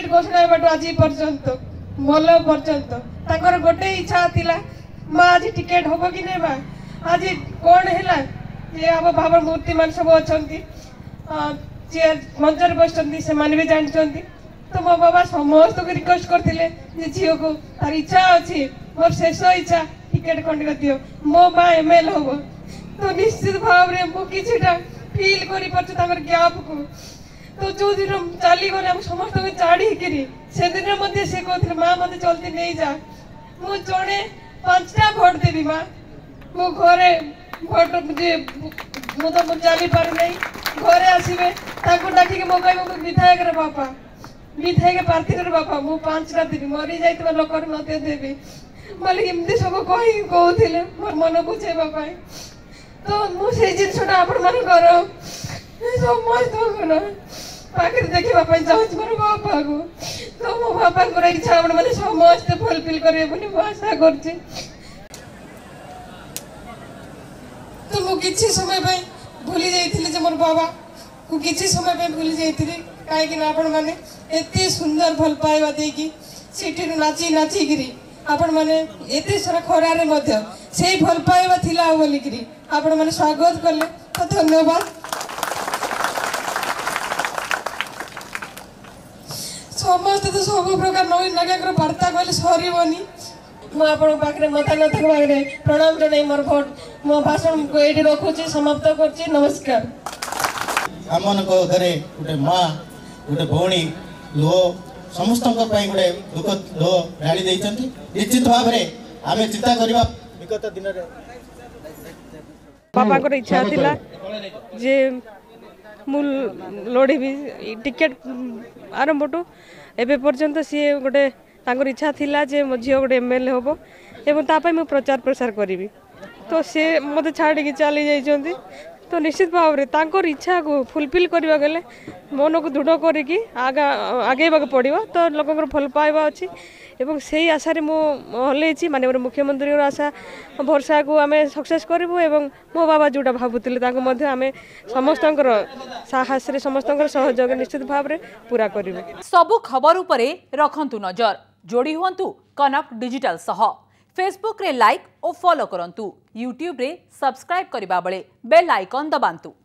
Ticket घोषणा but आज पर्यंत मल पर्यंत ताकर गोटे इच्छा थिला माँ आज टिकेट हम कि नहीं माँ आज कौन है ये आम भाव मूर्ति मान सब अच्छा चेयर मंचर बस से भी जानते तो मो बाबा समस्त को रिक्वेस्ट करते झील को तार इच्छा अच्छी मोर शेष इच्छा टिकेट खंडिक दियो मो माँ एमएल हम तो निश्चित भाव में मुझे फिल कर गैप को तो जो दिन चली गले आम समस्त को छाड़ी से दिन से कहते माँ मत जल्दी नहीं जा मु जड़े 5टा भोट देवी माँ मो घरे भोट मु तो जानी पार नहीं घरे आसवे डाक मो कह विधायक बापा विधायक प्रार्थी बापा मु 5टा देवी मरी जाइए लोक मत देवी बोले एमती सब कही कहते मोर मन बुझेवा तो मुझे जिनसा आपण मान समस्त पाखे देखा चाहूँ मोर बापा को तो मो बापा इच्छा आपण मैंने समस्त फुलफिल करेंगे आशा कर तो मुझे समय भूली जाइए मोर बाबा को किसी समय भूली जाइए कहीं आपण मैंने एत सुंदर भल पाइबा देकी सीटी नाची नाचिकी आपण मैंने एत सारा खरारे से भल पाइबा थिला बोलिकी आपण मैंने स्वागत कले तो धन्यवाद समस्त तो सब प्रकार नवीन नायक वार्ता कहले सरबनी मुझे मतानथ पाखे प्रणाम जन मोर भोट मो भाषण को ये रखुची समाप्त कर नमस्कार आम घरे गोटे माँ गोटे भौणी लुह समस्त गोटे दुख लुह ढाली निश्चित भाव में आम चिंता करवा विगत दिन बाबा को इच्छा थिला जे मु लड़ी भी टिकेट आरंभ टू एबे पर्यंत सी गोटे इच्छा थिला जे मो झील गोटे एमएलए हम एवं प्रचार प्रसार करी तो सी मत छाड़ी चली जाइए तो निश्चित भाव में इच्छा को फुलफिल करवा गले मन को दृढ़ करी आगेवा पड़ो तो लोक भल पाइबा अच्छी एवं से ही आशा मु हल्ई माननीय मुख्यमंत्री आशा भरसा को आम सक्सेस करूँ एवं मो बाबा जोटा भावुले आम समस्त साहस समस्त सहयोग निश्चित भाव में पूरा करूँ सबु खबर उपरे रखंतु नजर जोड़ी हुंतु कनक डिजिटल सह फेसबुक रे लाइक और फॉलो करंतु यूट्यूब रे सब्सक्राइब करबा बेले बेल आइकन दबांतु।